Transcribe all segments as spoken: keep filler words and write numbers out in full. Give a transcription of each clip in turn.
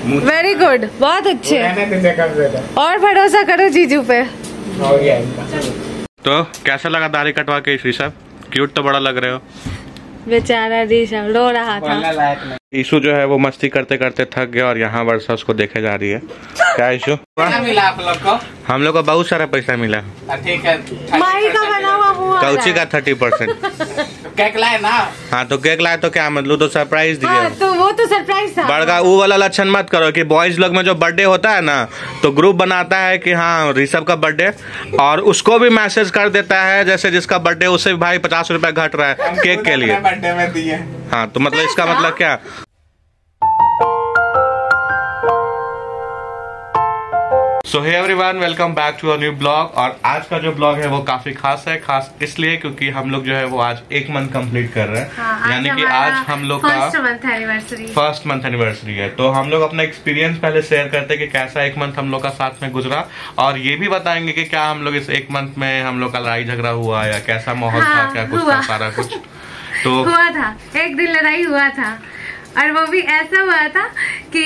Very good, बहुत अच्छे। और भरोसा करो जीजू पे। तो कैसा लगा दाढ़ी कटवा के ऋषभ? क्यूट तो बड़ा लग रहे हो। बेचारा ऋषभ रो रहा था। ईशु जो है वो मस्ती करते करते थक गया और यहाँ वर्षा उसको देखे जा रही है। क्या ईशु? मिला आप लोग को? हम लोग को बहुत सारा पैसा मिला। ठीक है। माही का बना हुआ मुँह कौची का थर्टी परसेंट। केक लाए ना? हाँ तो केक लाए तो क्या मतलब, तो सरप्राइज दिए। हाँ, तो वो तो सरप्राइज था। बड़का वो वाला लक्षण मत करो कि बॉयज लोग में जो बर्थडे होता है ना, तो ग्रुप बनाता है कि हाँ ऋषभ का बर्थडे, और उसको भी मैसेज कर देता है जैसे जिसका बर्थडे उससे भी भाई पचास रुपया घट रहा है केक के लिए। बर्थडे में दिए। हाँ तो मतलब इसका मतलब क्या? So hey everyone, welcome back to a new blog. और आज का जो ब्लॉग है वो काफी खास है। खास इसलिए क्योंकि हम लोग जो है वो आज एक मंथ कंप्लीट कर रहे हैं। हाँ, यानी कि आज हम लोग का first month anniversary first month anniversary है। तो हम लोग अपना एक्सपीरियंस पहले शेयर करते हैं कि कैसा एक मंथ हम लोग का साथ में गुजरा, और ये भी बताएंगे कि क्या हम लोग इस एक मंथ में हम लोग का लड़ाई झगड़ा हुआ या कैसा माहौल हाँ, था, क्या कुछ था, सारा कुछ तो हुआ था। एक दिन लड़ाई हुआ था, और वो भी ऐसा हुआ था कि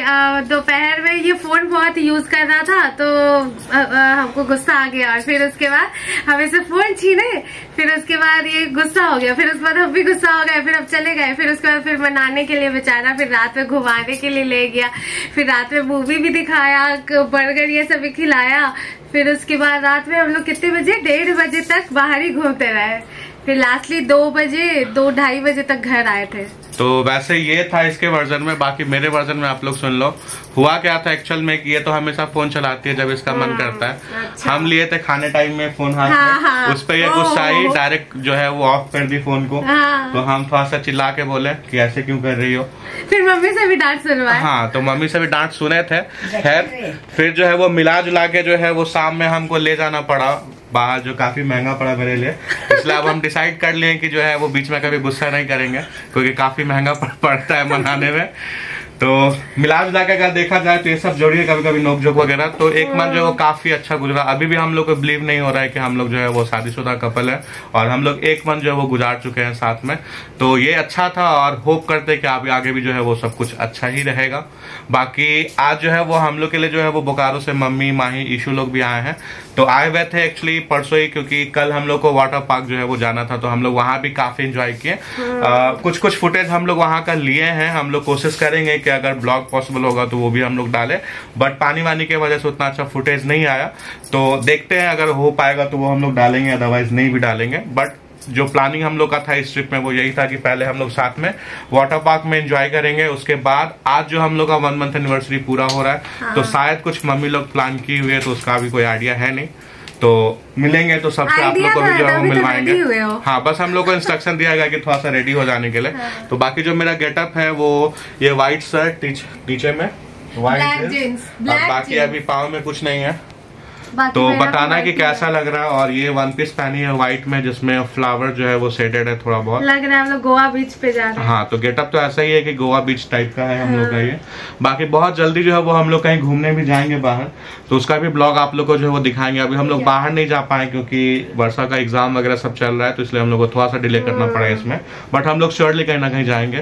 दोपहर में ये फोन बहुत यूज कर रहा था, तो आ, आ, हमको गुस्सा आ गया, और फिर उसके बाद हम इसे फोन छीने, फिर उसके बाद ये गुस्सा हो गया, फिर उसके बाद हम भी गुस्सा हो गए, फिर हम चले गए, फिर उसके बाद फिर मनाने के लिए बेचारा फिर रात में घुमाने के लिए ले गया, फिर रात में मूवी भी दिखाया, बर्गर ये सब भी खिलाया। फिर उसके बाद रात में हम लोग कितने बजे, डेढ़ बजे तक बाहर ही घूमते रहे, फिर लास्टली दो बजे दो ढाई बजे तक घर आए थे। तो वैसे ये था इसके वर्जन में। बाकी मेरे वर्जन में आप लोग सुन लो। हुआ क्या था एक्चुअल में कि ये तो हमेशा फोन चलाती है जब इसका मन करता है। अच्छा। हम लिए थे खाने टाइम में फोन हाथ हाँ, में, हाँ, उस पर ये गुस्सा आई, डायरेक्ट जो है वो ऑफ कर दी फोन को। हाँ। तो हम थोड़ा सा चिल्ला के बोले कि ऐसे क्यों कर रही हो। फिर मम्मी से भी डांट सुनवाए। हाँ तो मम्मी से भी डांट सुने थे। खैर फिर जो है वो मिला जुला के जो है वो शाम में हमको ले जाना पड़ा बाहर, जो काफी महंगा पड़ा मेरे लिए। इसलिए अब हम डिसाइड कर लिए कि जो है वो बीच में कभी गुस्सा नहीं करेंगे, क्योंकि काफी महंगा पड़ता है मनाने में। तो मिला जुला के अगर देखा जाए तो ये सब जोड़िए कभी कभी नोक झोंक वगैरह। तो एक मंथ जो है वो काफी अच्छा गुजरा। अभी भी हम लोग को बिलीव नहीं हो रहा है कि हम लोग जो है वो शादीशुदा कपल है, और हम लोग एक मंथ जो है वो गुजार चुके हैं साथ में। तो ये अच्छा था, और होप करते हैं कि आगे आगे भी जो है वो सब कुछ अच्छा ही रहेगा। बाकी आज जो है वो हम लोग के लिए जो है वो बोकारो से मम्मी, माही, ईशु लोग भी आए हैं। तो आए हुए थे एक्चुअली परसों ही, क्योंकि कल हम लोग को वाटर पार्क जो है वो जाना था, तो हम लोग वहां भी काफी एंजॉय किए। कुछ कुछ फुटेज हम लोग वहां का लिए हैं। हम लोग कोशिश करेंगे कि अगर ब्लॉग पॉसिबल होगा तो वो भी हम लोग डालें, बट पानी वानी की वजह से उतना अच्छा फुटेज नहीं आया। तो देखते हैं, अगर हो पाएगा तो वो हम लोग डालेंगे, अदरवाइज नहीं भी डालेंगे। बट जो प्लानिंग हम लोग का था इस ट्रिप में वो यही था कि पहले हम लोग साथ में वाटर पार्क में एंजॉय करेंगे। उसके बाद आज जो हम लोग का वन मंथ एनिवर्सरी पूरा हो रहा है, हाँ। तो शायद कुछ मम्मी लोग प्लान की हुई है, तो उसका भी कोई आइडिया है नहीं। तो मिलेंगे तो सबसे आप लोग को भी जो है वो मिलवाएंगे। हाँ बस हम लोग को इंस्ट्रक्शन दिया गया कि थोड़ा सा रेडी हो जाने के लिए। हाँ। तो बाकी जो मेरा गेटअप है वो ये व्हाइट शर्ट, नीचे में व्हाइट जींस, बाकी अभी पाँव में कुछ नहीं है। तो बताना कि कैसा लग रहा है। और ये वन पीस पहनी है व्हाइट में, जिसमें फ्लावर जो है वो शेडेड है थोड़ा बहुत। लग रहा है हम लोग गोवा बीच पे जा रहे हैं। हाँ तो गेटअप तो ऐसा ही है कि गोवा बीच टाइप का है हम लोग का ये। बाकी बहुत जल्दी जो है वो हम लोग कहीं घूमने भी जाएंगे बाहर, तो उसका भी ब्लॉग आप लोग को जो है वो दिखाएंगे। अभी हम लोग बाहर नहीं जा पाए क्योंकि वर्षा का एग्जाम वगैरह सब चल रहा है, तो इसलिए हम लोग को थोड़ा सा डिले करना पड़ा इसमें। बट हम लोग श्योरली कहीं ना कहीं जाएंगे।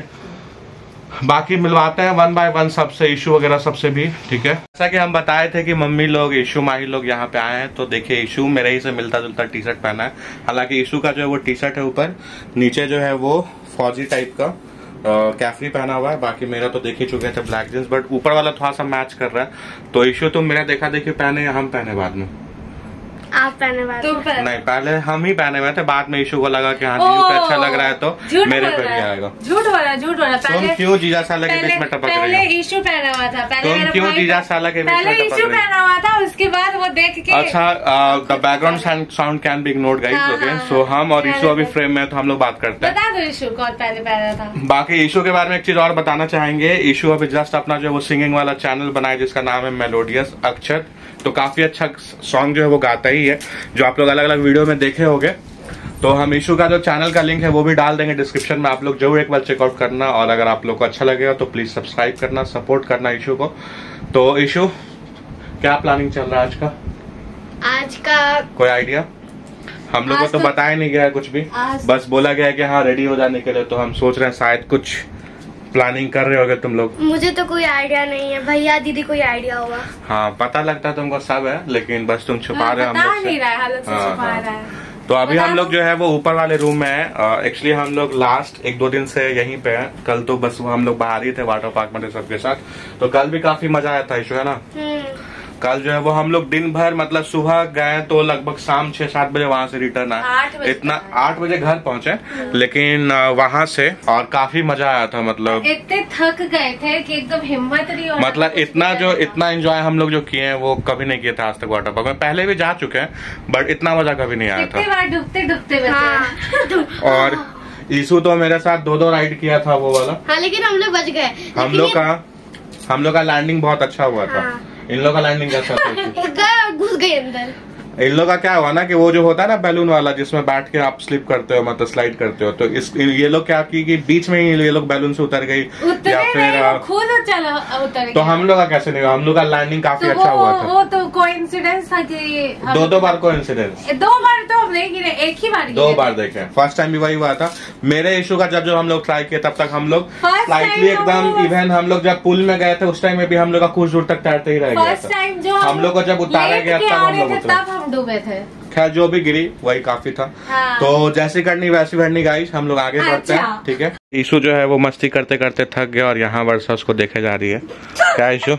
बाकी मिलवाते हैं वन बाय वन सबसे, इशू वगैरह सबसे भी, ठीक है। जैसा कि हम बताए थे कि मम्मी लोग, इशू, माही लोग यहाँ पे आए हैं। तो देखिए इशू मेरे ही से मिलता जुलता टी शर्ट पहना है। हालांकि इशू का जो है वो टी शर्ट है ऊपर, नीचे जो है वो फौजी टाइप का कैफरी पहना हुआ है। बाकी मेरा तो देख ही चुके थे ब्लैक जींस, बट ऊपर वाला थोड़ा सा मैच कर रहा है। तो इशू तुम मेरा देखा देखी पहने या हम पहने बाद में? आप पहने वाले तो पहने। नहीं पहले हम ही पहने हुए थे, बाद में इशू को लगा कि हाँ जीजू पे अच्छा लग रहा है तो मेरे पे भी आएगा। झूठ वाला झूठ वाला तुम क्यों जीजा साला के बीच में टपक रही हो? पहले इशू पहना हुआ था, पहले तुम क्यों जीजा साला के बीच में टपक रही हो? पहले इशू पहना हुआ था, उसके बाद वो देख के। अच्छा the background sound can be ignored guys, okay. So हम और इशू अभी फ्रेम में, तो हम लोग बात करते हैं। बता दो इशू कौन पहले पहना था। बाकी इशू के बारे में एक चीज और बताना चाहेंगे। इशू अभी जस्ट अपना जो है वो सिंगिंग वाला चैनल बनाया जिसका नाम है मेलोडियस अक्षत। तो काफी अच्छा सॉन्ग जो है वो गाता ही है, जो आप लोग अलग अलग वीडियो में देखे होंगे। तो हम इशू का जो चैनल का लिंक है वो भी डाल देंगे डिस्क्रिप्शन में, आप लोग जरूर एक बार चेकआउट करना। और अगर आप लोग को अच्छा लगेगा तो प्लीज सब्सक्राइब करना, सपोर्ट करना इशू को। तो इशू क्या प्लानिंग चल रहा है आज का? आज का कोई आइडिया? हम लोग को तो, तो बताया नहीं गया है कुछ भी, बस बोला गया है कि हाँ रेडी हो जाने के लिए। तो हम सोच रहे हैं शायद कुछ प्लानिंग कर रहे होगे तुम लोग। मुझे तो कोई आइडिया नहीं है, भैया दीदी कोई आइडिया होगा। हाँ पता लगता है तुमको सब है, लेकिन बस तुम छुपा रहे हो हम लोग से। हाँ, हाँ। तो अभी हम लोग जो है वो ऊपर वाले रूम में है। एक्चुअली हम लोग लास्ट एक दो दिन से यहीं पे हैं। कल तो बस हम लोग बाहर ही थे वाटर पार्क में सबके साथ, तो कल भी काफी मजा आया था इशू है ना। कल जो है वो हम लोग दिन भर मतलब सुबह गए तो लगभग शाम छह सात बजे वहां से रिटर्न आए। इतना आठ बजे घर पहुंचे, लेकिन वहां से और काफी मजा आया था। मतलब इतने थक गए थे कि एकदम हिम्मत नहीं हो रहा। मतलब इतना जो इतना एंजॉय हम लोग जो किए हैं वो कभी नहीं किया था आज तक वाटर पार्क में। पहले भी जा चुके हैं बट इतना मजा कभी नहीं आया था। डूबते डूबते और ईशु तो मेरे साथ दो दो राइड किया था वो वाला। हाँ, लेकिन हम लोग बच गए। हम लोग का हम लोग का लैंडिंग बहुत अच्छा हुआ था। इन लोग का लैंडिंग कैसा था? घुस गए अंदर। इन लोग का क्या हुआ ना कि वो जो होता है ना बैलून वाला जिसमें बैठ के आप स्लिप करते हो मतलब स्लाइड करते हो, तो इस ये लोग क्या की कि बीच में ही ये लोग बैलून से उतर गई या फिर खुद चला उतर। तो हम लोग का कैसे नहीं हुआ? हम लोग का लैंडिंग काफी अच्छा हुआ था। वो तो कोइंसिडेंस था कि दो दो बार कोइंसिडेंस दो बार तो हम नहीं गिरे, एक ही बार दो बार देखे। फर्स्ट टाइम भी वही हुआ था मेरे इशू का। जब जब हम लोग ट्राई किए तब तक हम लोग स्लाइटली एकदम इवन हम लोग जब पुल में गए थे उस टाइम में भी हम लोग का कुछ दूर तक तैरते ही रह गया था। हम लोग को जब उतारा गया तब हम लोग तब हम डूबे थे। खैर जो भी गिरी वही काफी था। हाँ। तो जैसी करनी वैसी भरनी गाइस, हम लोग आगे बढ़ते हैं। ठीक है। ईशु जो है वो मस्ती करते करते थक गया और यहाँ वर्षा उसको देखे जा रही है। क्या ईशु?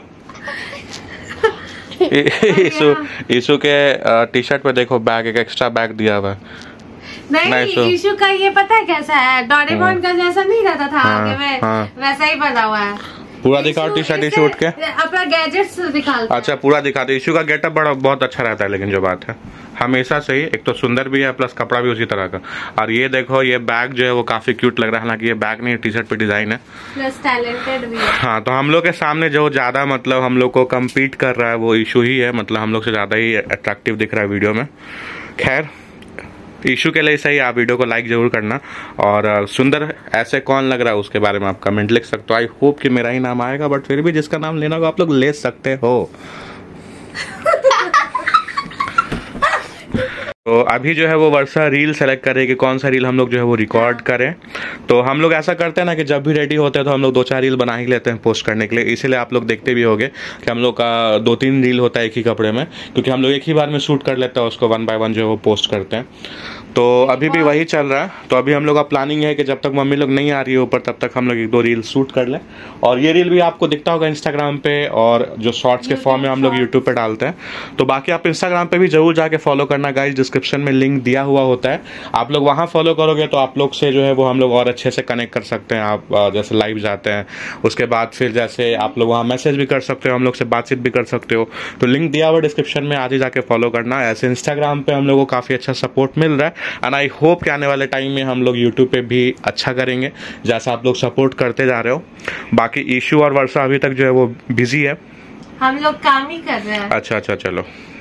ईशु ईशु के टी शर्ट पे देखो बैग, एक एक्स्ट्रा बैग दिया हुआ है। नहीं, ईशु का ये पता है कैसा है, डोरेमोन का जैसा नहीं रहता था हाँ, आगे में, हाँ। वैसा ही बना हुआ है। पूरा दिखाओ टी शर्ट इशू उठ के अपना गैजेट्स दिखाओ। अच्छा पूरा दिखा दे। इशू का गेटअप बड़ा बहुत अच्छा रहता है, लेकिन जो बात है हमेशा से ही एक तो सुंदर भी है प्लस कपड़ा भी उसी तरह का। और ये देखो ये बैग जो है वो काफी क्यूट लग रहा है, हालांकि ये बैग नहीं टी शर्ट पे डिजाइन है प्लस टैलेंटेड भी है। हाँ तो हम लोग के सामने जो ज्यादा मतलब हम लोग को कम्पीट कर रहा है वो इशू ही है। मतलब हम लोग से ज्यादा ही अट्रैक्टिव दिख रहा है वीडियो में। खैर इशू के लिए सही, आप वीडियो को लाइक जरूर करना। और सुंदर ऐसे कौन लग रहा है उसके बारे में आप कमेंट लिख सकते हो। आई होप कि मेरा ही नाम आएगा, बट फिर भी जिसका नाम लेना होगा आप लोग ले सकते हो। तो अभी जो है वो वर्षा रील सेलेक्ट करे कि कौन सा रील हम लोग जो है वो रिकॉर्ड करें। तो हम लोग ऐसा करते हैं ना कि जब भी रेडी होते हैं तो हम लोग दो चार रील बना ही लेते हैं पोस्ट करने के लिए। इसीलिए आप लोग देखते भी होंगे कि हम लोग का दो तीन रील होता है एक ही कपड़े में, क्योंकि हम लोग एक ही बार में शूट कर लेते हैं, उसको वन बाय वन जो है वो पोस्ट करते हैं। तो अभी भी वही चल रहा है। तो अभी हम लोग का प्लानिंग है कि जब तक मम्मी लोग नहीं आ रही है ऊपर तब तक हम लोग एक दो रील शूट कर लें। और ये रील भी आपको दिखता होगा इंस्टाग्राम पे, और जो शॉर्ट्स के फॉर्म में हम लोग यूट्यूब पे डालते हैं। तो बाकी आप इंस्टाग्राम पे भी जरूर जाके फॉलो करना गाइस, डिस्क्रिप्शन में लिंक दिया हुआ होता है। आप लोग वहाँ फॉलो करोगे तो आप लोग से जो है वो हम लोग और अच्छे से कनेक्ट कर सकते हैं। आप जैसे लाइव जाते हैं उसके बाद फिर जैसे आप लोग वहाँ मैसेज भी कर सकते हो, हम लोग से बातचीत भी कर सकते हो। तो लिंक दिया हुआ डिस्क्रिप्शन में, आज ही जाके फॉलो करना। ऐसे इंस्टाग्राम पे हम लोग को काफी अच्छा सपोर्ट मिल रहा है एंड आई होप कि आने वाले टाइम में हम लोग यूट्यूब पे भी अच्छा करेंगे जैसा आप लोग सपोर्ट करते जा रहे हो। बाकी इशू और वर्षा अभी तक जो है वो बिजी है, हम लोग काम ही कर रहे हैं। अच्छा अच्छा चलो।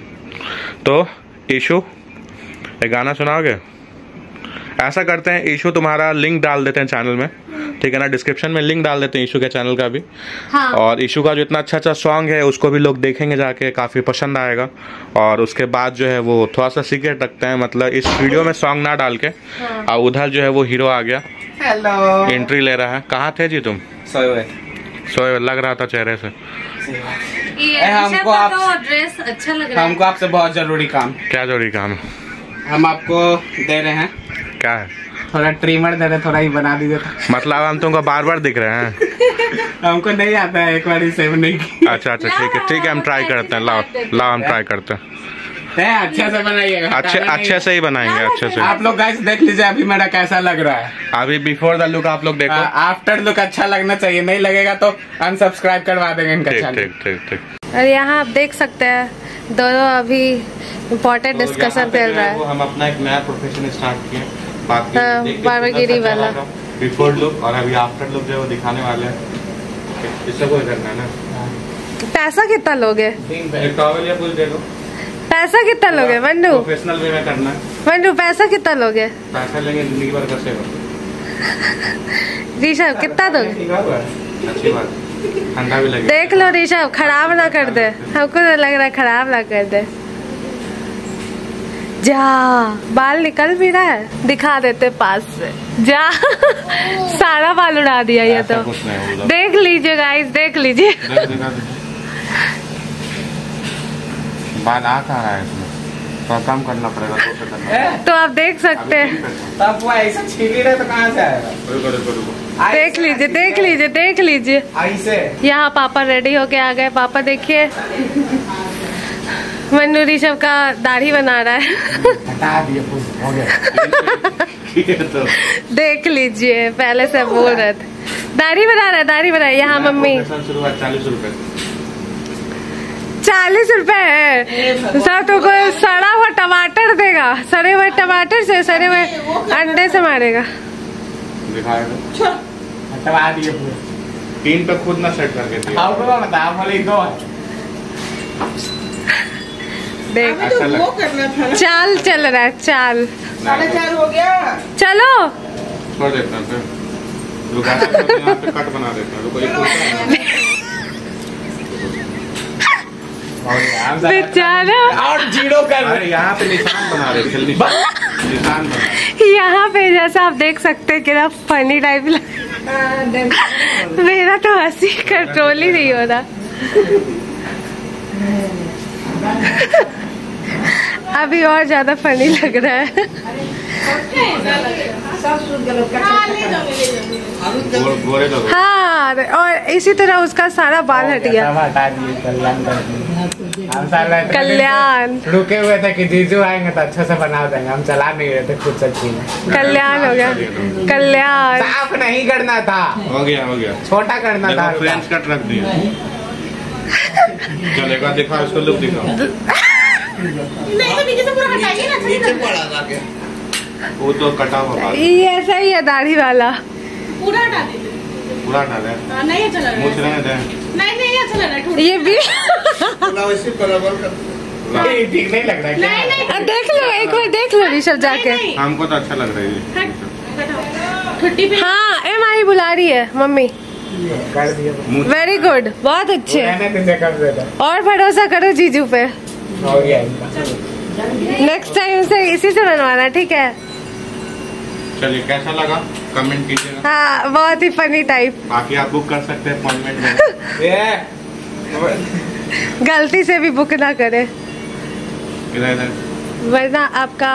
तो इशू एक गाना सुनाओगे? ऐसा करते हैं इशू तुम्हारा लिंक डाल देते हैं चैनल में, ठीक है ना, डिस्क्रिप्शन में लिंक डाल देते हैं इशू के चैनल का भी। हाँ। और इशू का जो इतना अच्छा अच्छा सॉन्ग है उसको भी लोग देखेंगे जाके, काफी पसंद आएगा। और उसके बाद जो है वो थोड़ा सा सीक्रेट रखते हैं, मतलब इस वीडियो में सॉन्ग ना डाल के। हाँ। और उधर जो है वो हीरो आ गया, हेलो, एंट्री ले रहा है। कहाँ थे जी तुम? सोए सोए लग रहा था चेहरे से। ये हमको आप तो ड्रेस अच्छा लग रहा है। हमको आपसे बहुत जरूरी काम। क्या जरूरी काम है? हम आपको दे रहे हैं। क्या है? थोड़ा ट्रिमर दे रहे, थोड़ा ही बना दीजिए। मतलब हम तुमको बार बार दिख रहे हैं? हमको नहीं आता है, एक बार ही सेव नहीं की। अच्छा अच्छा ठीक है ठीक है, हम ट्राई करते हैं। लाओ लाओ हम ट्राई करते हैं। अच्छे से बनाइएगा। अच्छे अच्छे से ही बनाएंगे, अच्छे से। आप लोग गाइस देख लीजिए अभी मेरा कैसा लग रहा है। अभी बिफोर द लुक आप लोग देखो, आफ्टर लुक अच्छा लगना चाहिए, नहीं लगेगा तो अनसब्सक्राइब करवा देंगे इनका चैनल। ठीक ठीक ठीक। और यहाँ आप देख सकते हैं दोनों अभी इम्पोर्टेंट डिस्कशन चल रहा है। हम अपना एक नया प्रोफेशन स्टार्ट किए, बारबेगिरी वाला बिफोर लुक और अभी आफ्टर लुक जो है वो दिखाने वाले हैं। इससे कोई करना है ना। पैसा कितना लोगे? एक टॉवल या कुछ दे दो। पैसा कितना लोगे वंडू? प्रोफेशनल वे में करना है। वंडू पैसा कितना लोगे? पैसा लेंगे जिंदगी भर का सेवा। ऋषभ कितना दोगे? अच्छी बात, ठंडा भी लगे। देख लो ऋषभ, खराब ना कर दे, हमको तो लग रहा है खराब ना कर दे। जा, बाल निकल भी रहा है, दिखा देते पास से। जा सारा बाल उड़ा दिया ये तो। देख लीजिए गाइस, देख लीजिए। बाल आ कहाँ रहा है इसमें, तो कम करना पड़ेगा तो करना। तो आप देख सकते हैं। तब वो ऐसा छीली रहे तो कहाँ से आएगा? देख लीजिए, देख लीजिए, देख लीजिए। ऐसे यहाँ पापा रेडी होके आ गए। पापा देखिए, मन्नू ऋषभ का दाढ़ी बना रहा है। हटा दिए, हो गया। तो देख लीजिए, पहले से बोल रहे थे दाढ़ी बना रहा है, दाढ़ी बना रहा है। यहाँ मम्मी शुरुआत चालीस रुपए चालीस रुपए है सर, तो कोई सड़ा हुआ टमाटर देगा। सड़े हुए टमाटर से, सड़े हुए अंडे से मारेगा। दिखाएगा, हटवा दिए पूरे। तीन पे खुद ना सेट करके दिया। आप लोग बता, आप बोले दो। देख, अच्छा लग- वो करना था ना। चाल चल रहा है, चाल। साढ़े चार हो गया। चलो छोड़ देता हूँ फिर। रुका देता हूँ, यहाँ पे कट बना देता हूँ। रुको, ये पूरा बेचारा, और जीरो कर। अरे यहाँ पे निशान बना रहे थे, निशान निशान बना। यहाँ पे जैसा आप देख सकते हैं कितना फनी टाइप लग, मेरा तो हंसी कंट्रोल ही नहीं हो रहा। अभी और ज्यादा फनी लग रहा है। गोरे गोरे लोग हाँ, और इसी तरह उसका सारा बाल हट गया। हटा दिए, कल्याण कर दिए। हम साला इतने दिन से कल्याण रुके हुए थे कि जीजू आएंगे तो अच्छे से बना देंगे। हम चला नहीं रहे थे खुद सच्ची में। कल्याण हो गया, कल्याण। साफ नहीं करना था, हो गया हो गया। छोटा करना था। देखो फ्रेंच कट रख दिया। चलेगा, दिखा उसको, लुक दिखाओ। नहीं तो नीचे से पूरा हटाइए ना। नीचे पड़ा था वो तो कटा हुआ बाल। ये ऐसा ही है दाढ़ी वाला। पूरा हटा दीजिए। पूरा हटा दे, हाँ, नहीं अच्छा लग रहा मुझ है। रहे थे। नहीं नहीं अच्छा लग रहा है। ये भी ये ठीक नहीं लग रहा है क्या? नहीं नहीं अब देख लो, एक बार देख लो ऋषभ जाके। नहीं, हमको तो अच्छा लग रहा है ये। हट, हटाओ। ठुट्टी पे हाँ, एम आई बुला रही है मम्मी। कर दिए। मुझ- वेरी गुड, बहुत अच्छे। रहने दीजिए, कब से था। और भरोसा करो जीजू पे। हो गया इनका। नेक्स्ट टाइम से इसी से बनवाना, ठीक है? चलिए, कैसा लगा कमेंट कीजिएगा। हाँ, बहुत ही फनी टाइप। बाकी आप बुक कर सकते हैं अपॉइंटमेंट में। ये गलती से भी बुक ना करे, इधर इधर वरना आपका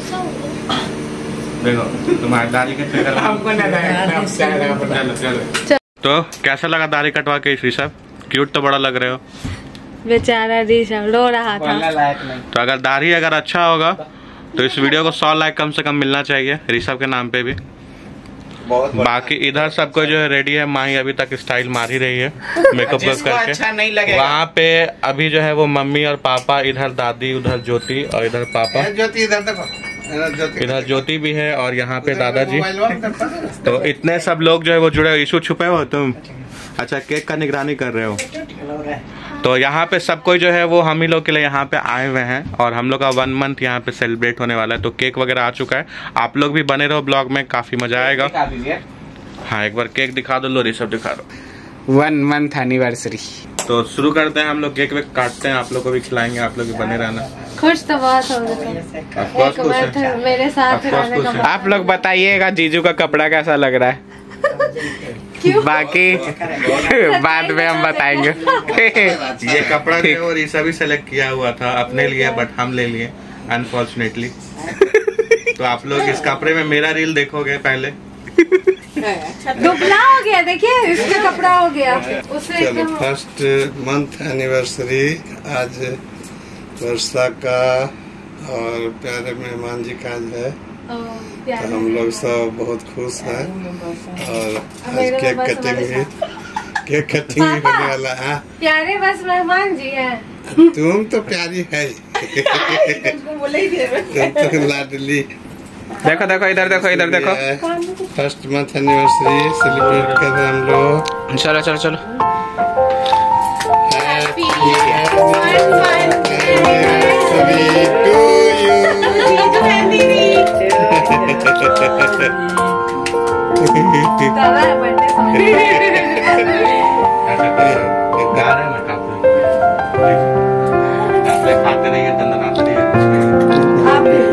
देखो, तुम्हारी दाढ़ी के चक्कर में- हमको नहीं लगा, अब क्या लगा पता। चलो चलो। तो कैसा लगा दाढ़ी कटवा के ऋषभ? क्यूट तो बड़ा लग रहे हो। बेचारा ऋषभ रो रहा था। बोलने लायक नहीं। तो अगर दाढ़ी अगर अच्छा होगा तो इस वीडियो को सौ लाइक कम से कम मिलना चाहिए ऋषभ के नाम पे भी। बाकी इधर सबको जो है रेडी है। माही अभी तक स्टाइल मार ही रही है मेकअप जिसको करके। अच्छा नहीं लगेगा। वहाँ पे अभी जो है वो मम्मी और पापा, इधर दादी, उधर ज्योति और इधर पापा, ज्योति इधर देखो, ज्योति इधर ज्योति भी है और यहाँ पे दादाजी। तो इतने सब लोग जो है वो जुड़े। इशू छुपे हो तुम? अच्छा, केक का निगरानी कर रहे हो। तो यहाँ पे सब कोई जो है वो हम ही लोग के लिए यहाँ पे आए हुए हैं और हम लोग का वन मंथ यहाँ पे सेलिब्रेट होने वाला है। तो केक वगैरह आ चुका है। आप लोग भी बने रहो ब्लॉग में, काफी मजा आएगा। हाँ, एक बार केक दिखा दो। लो ऋषभ दिखा दो। One month anniversary. तो शुरू करते हैं हम लोग। केक वेक काटते हैं, आप लोग को भी खिलाएंगे। आप लोग भी बने रहना। खुश तो बहुत हो रहे Of course एक खुश बार है। तो मेरे साथ Of course रहने खुश का है। आप लोग बताइएगा जीजू का कपड़ा कैसा लग रहा है। बाकी बाद में हम बताएंगे। ये कपड़ा जो है वो ऋषभ भी सेलेक्ट किया हुआ था अपने लिए, बट हम ले लिए अनफॉर्चुनेटली। तो आप लोग इस कपड़े में मेरा रील देखोगे पहले। दुबला हो गया, देखिए इसका कपड़ा हो गया उससे चलो, एकदम। फर्स्ट मंथ एनिवर्सरी आज वर्षा का और प्यारे मेहमान जी का आज है। ओ, तो प्यारे। हम लोग सब बहुत खुश हैं और आज मेरे केक बस कटिंग हमारे भी केक कटिंग भी होने वाला है। प्यारे बस मेहमान जी हैं। तुम तो प्यारी है बोले ही दे रहे। तुम तो लाडली। देखो देखो इधर देखो इधर देखो। फर्स्ट मंथ एनिवर्सरी सेलिब्रेट कर रहे हैं हम लोग। चलो चलो चलो। Happy anniversary to you. दादा बर्थडे ऐसा करिए, गा रहे हैं ना काफी। आप लोग खाते नहीं है, दंदन आते नहीं है। आप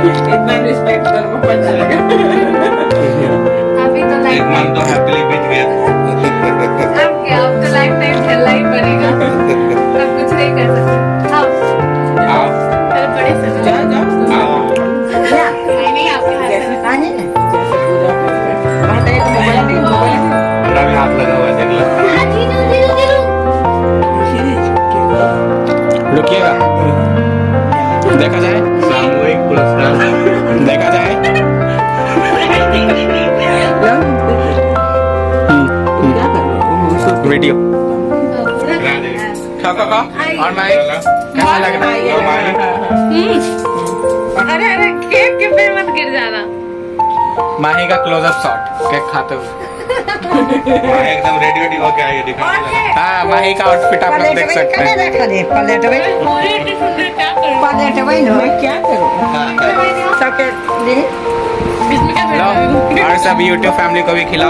इतना रिस्पेक्ट करो पता लगा। अभी तो एक लाइफ मंथ तो हैप्पीली बीत गया। अब क्या, अब तो लाइफ टाइम खेलना ही पड़ेगा, अब कुछ नहीं कर सकते। अब आप चलो बड़े से जा जा आप नहीं नहीं आपके हाथ जैसे में। खाने ना जैसे पूजा करते वहाँ पे एक मोबाइल नहीं मोबाइल मेरा भी हाथ लगा हुआ है, देख लो। हाँ, दीदू दीदू दीदू रुकिएगा, देखा जाए, सामूहिक पुरस्कार देखा जाए। क्या कर रहे हो वीडियो पूरा करा दे। खाओ खाओ खाओ। और माही कैसा लग रहा है? हम्म। अरे अरे केक के पे मत गिर जाना। माही का क्लोजअप शॉट केक खाते हुए। एकदम रेडी रेडी होके आई है, दिखाने लगा। हाँ, माही का आउटफिट आप लोग देख सकते हैं। पलेट में पलेट में लो क्या करूँ सब के लिए लो, और सब यूट्यूब फैमिली को भी खिलाओ।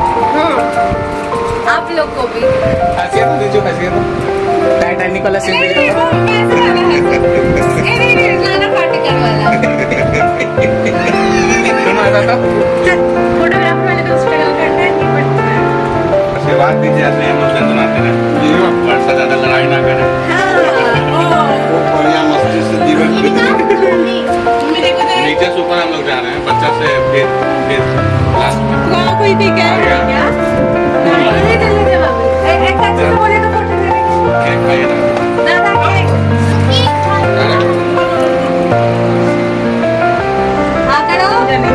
आप लोग को भी। हंसिए तो दीजिए, हंसिए तो। टाइटैनिक वाला सीन नहीं, दीजिए। वो कैसे वाला है? ए, नहीं, नहीं, लाना पार्टिकल वाला। तुम आ जाता। फोटोग्राफर वाले को स्ट्रगल करना है, नहीं पड़ता है। आशीर्वाद दीजिए, अपने इमोशन सुनाते रहे, वर्षा ज्यादा लड़ाई ना करे। खूब बढ़िया मस्ती से जीवन नीचे से ऊपर हम लोग जा रहे हैं, बच्चा से फिर फिर लास्ट में कोई भी कह रहा है क्या नहीं, नहीं, नहीं, नहीं, भाभी। ए, एक अच्छे से बोले तो फोटो ले लेंगे। केक खाइए ना। दादा केक। आ करो।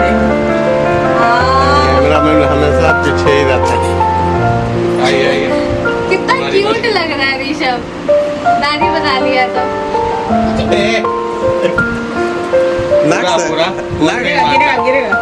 कैमरा मैन हमेशा पीछे ही रहता है। आइए आइए। कितना क्यूट लग रहा है ऋषभ, दादी बना लिया तो। नाक पूरा से पूरा नाक गिरेगा गिरेगा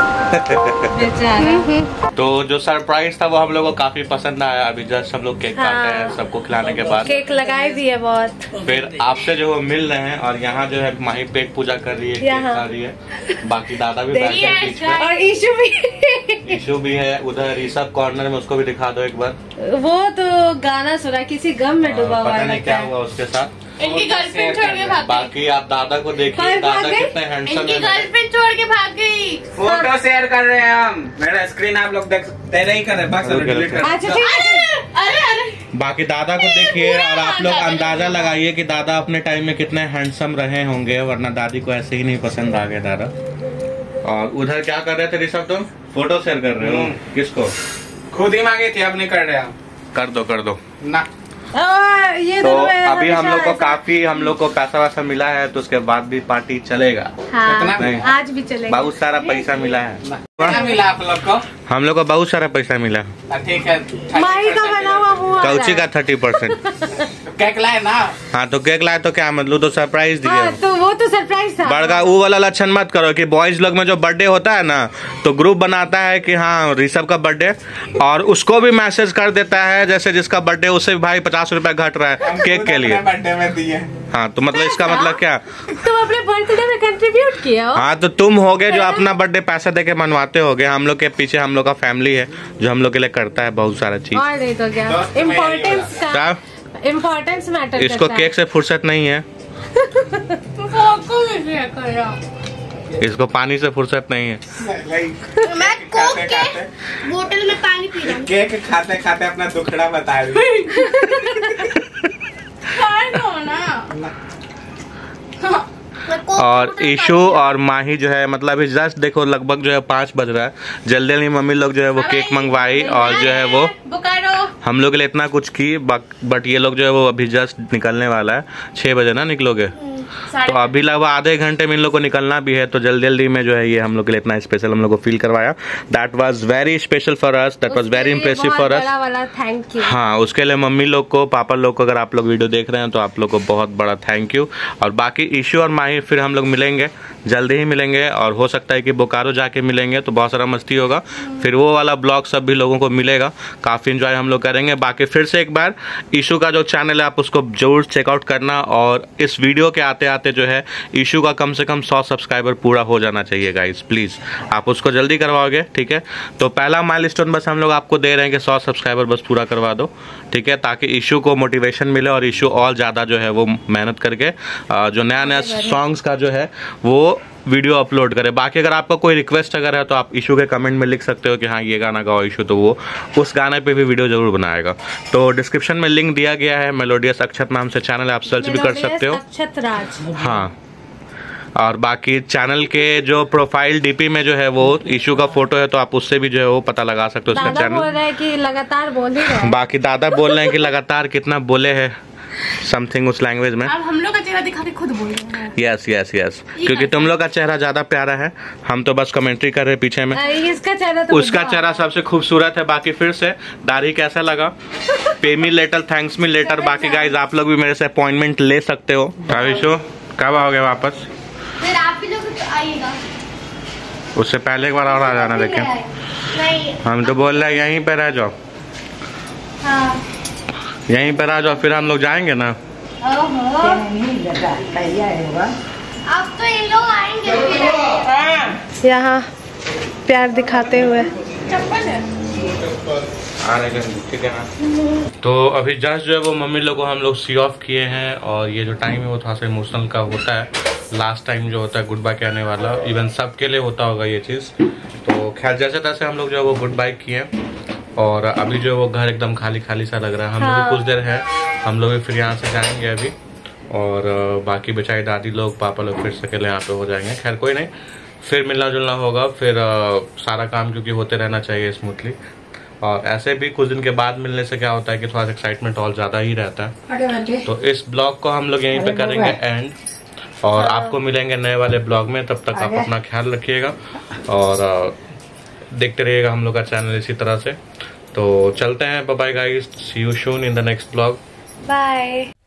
बेचारा। तो जो सरप्राइज था वो हम लोग को काफी पसंद आया। अभी जस्ट हम लोग केक हाँ। काटे हैं सबको खिलाने के बाद। केक लगाए भी है बहुत। फिर आपसे जो वो मिल रहे हैं, और यहाँ जो है माही पेट पूजा कर रही है, केक यहाँ। खा रही है। बाकी दादा भी बैठे हैं बीच में, और ईशु भी। ईशु भी है उधर ऋषभ कॉर्नर में, उसको भी दिखा दो एक बार। वो तो गाना सुना, किसी गम में डूबा हुआ पता नहीं लगता क्या है। हुआ उसके साथ। इनकी गर्लफ्रेंड छोड़ के भाग गई। बाकी आप दादा को देखिए, भाग दादा गई? कितने हैंडसम इनकी है। गर्लफ्रेंड छोड़ के भाग गई। फोटो शेयर कर रहे हैं हम। मेरा स्क्रीन आप लोग देख दे नहीं कर रहे, बस डिलीट कर। अच्छा ठीक है। अरे अरे बाकी दादा को देखिए, और आप लोग अंदाजा लगाइए कि दादा अपने टाइम में कितने हैंडसम रहे होंगे, वरना दादी को ऐसे ही नहीं पसंद आ गए दादा। और उधर क्या कर रहे थे ऋषभ, तुम फोटो शेयर कर रहे हो? किसको? खुद ही मांगे थे, अब नहीं कर रहे हम। कर दो कर दो। ना आ, ये तो तो मैं अभी हम हमेशा लोग को ऐसा- काफी हम लोग को पैसा वैसा मिला है, तो उसके बाद भी पार्टी चलेगा। हाँ, कितना? नहीं। आज भी चलेगा। बहुत सारा पैसा मिला है, कितना मिला आप लोग को? हम लोग को बहुत सारा पैसा मिला। हाँ, ठीक है। माही का बना हुआ मुंह आ रहा कौची का है। Thirty percent. केक लाए ना। हाँ तो केक लाए तो क्या मतलब, तो सरप्राइज हाँ, दिए। तो वो तो सरप्राइज था। बड़का वो वाला लक्षण मत करो कि बॉयज लोग में जो बर्थडे होता है ना, तो ग्रुप बनाता है कि हाँ ऋषभ का बर्थडे, और उसको भी मैसेज कर देता है जैसे जिसका बर्थडे, उससे भी भाई पचास रुपया घट रहा है केक के लिए। बर्थडे में दिए। हाँ तो मतलब इसका मतलब क्या? तुम अपने बर्थडे में कंट्रीब्यूट किया हो। हाँ तो तुम होगे जो अपना बर्थडे पैसा देके मनवाते होगे। हम लोग के पीछे हम लोग का फैमिली है जो हम लोग के लिए करता है बहुत सारा चीज। और नहीं तो क्या, दोस्त में इम्पोर्टेंस का क्या? इम्पोर्टेंस मैटर इसको केक से फुर्सत नहीं है, इसको पानी से फुर्सत नहीं है। मैं कोक के बोतल में पानी पी रहा हूँ। केक खाते खाते अपना दुखड़ा बता रही। मैं कोक और बोतल में ईशु पानी और माही जो है मतलब अभी जस्ट देखो लगभग जो है पाँच बज रहा है। जल्दी जल्दी मम्मी लोग जो है वो केक मंगवाई, और जो है वो बोकारो। हम लोग के लिए इतना कुछ की, बट ये लोग जो है वो अभी जस्ट निकलने वाला है। छह बजे ना निकलोगे, तो अभी लगभग आधे घंटे में इन लोग को निकलना भी है। तो जल्दी जल्दी में जो है ये हम लोग के लिए इतना स्पेशल हम लोग को फील करवाया। That was very special for us, that was very impressive for us. Thank you. हाँ, उसके लिए मम्मी लोग को, पापा लोग को, अगर आप लोग वीडियो देख रहे हैं तो आप लोग को बहुत बड़ा थैंक यू। और बाकी ईशू और माही फिर हम लोग मिलेंगे, जल्दी ही मिलेंगे, और हो सकता है कि बोकारो जाके मिलेंगे तो बहुत सारा मस्ती होगा। फिर वो वाला ब्लॉग सब भी लोगों को मिलेगा, काफ़ी इंजॉय हम लोग करेंगे। बाकी फिर से एक बार ईशू का जो चैनल है आप उसको जरूर चेकआउट करना, और इस वीडियो के आते आते जो है ईशू का कम से कम सौ सब्सक्राइबर पूरा हो जाना चाहिए गाइस, प्लीज़ आप उसको जल्दी करवाओगे, ठीक है। तो पहला माइलस्टोन बस हम लोग आपको दे रहे हैं कि सौ सब्सक्राइबर बस पूरा करवा दो, ठीक है, ताकि ईशू को मोटिवेशन मिले और ईशू और ज़्यादा जो है वो मेहनत करके जो नया नया सॉन्ग्स का जो है वो वीडियो अपलोड करें। बाकी अगर आपका कोई रिक्वेस्ट अगर है तो आप ईशू के कमेंट में लिख सकते हो कि हाँ ये गाना गाओ ईशू, तो वो उस गाने पे भी वीडियो जरूर बनाएगा। तो डिस्क्रिप्शन में लिंक दिया गया है, मेलोडियस अक्षत नाम से चैनल है, आप सर्च भी कर सकते हो। अक्षत राज। हाँ, और बाकी चैनल के जो प्रोफाइल डीपी में जो है वो ईशू का फोटो है, तो आप उससे भी जो है वो पता लगा सकते हो उसका दादा चैनल। बोल रहे हैं कि लगातार बोल ही रहे। बाकी दादा बोल रहे हैं कि लगातार कितना बोले हैं समथिंग उस लैंग्वेज में। अब हम लोग का चेहरा दिखा के खुद बोल रहे हैं। यस यस यस, क्योंकि तुम लोग का चेहरा ज्यादा प्यारा है, हम तो बस कमेंट्री कर रहे हैं पीछे में। इसका चेहरा तो उसका चेहरा सबसे खूबसूरत है। बाकी फिर से दाढ़ी कैसा लगा, pay me later, thanks me later. बाकी गाइज आप लोग भी मेरे से अपॉइंटमेंट ले सकते हो। ईशू कब आओगे वापस? फिर आप भी लोग तो आइएगा। उससे पहले एक बार और आ जाना। देखें नहीं, हम तो बोल रहे हैं यहीं पे रह जाओ, हाँ। यहीं पे रह जाओ, फिर हम लोग जाएंगे ना। ओहो, अब तो ये लोग आएंगे यहाँ प्यार दिखाते हुए। चप्पल है। आ रहे ठीक है ना। तो अभी जस्ट जो है वो मम्मी लोग को हम लोग सी ऑफ किए हैं, और ये जो टाइम है वो थोड़ा सा इमोशनल का होता है। लास्ट टाइम जो होता है गुड बाय कहने वाला, इवन सबके लिए होता होगा ये चीज़। तो खैर जैसे तैसे हम लोग जो है वो गुड बाय किए, और अभी जो है वो घर एकदम खाली खाली सा लग रहा है। हम लोग भी कुछ देर है, हम लोग भी फिर यहाँ से जाएंगे अभी, और बाकी बेचारी दादी लोग पापा लोग फिर से अकेले यहाँ पे हो जाएंगे। खैर कोई नहीं, फिर मिलना जुलना होगा, फिर सारा काम क्योंकि होते रहना चाहिए स्मूथली। और ऐसे भी कुछ दिन के बाद मिलने से क्या होता है कि थोड़ा सा एक्साइटमेंट और ज़्यादा ही रहता है। तो इस ब्लॉग को हम लोग यहीं पे करेंगे एंड, और आपको मिलेंगे नए वाले ब्लॉग में। तब तक आप अपना ख्याल रखिएगा और देखते रहिएगा हम लोग का चैनल इसी तरह से। तो चलते हैं, bye bye guys, see you soon in the next blog. Bye.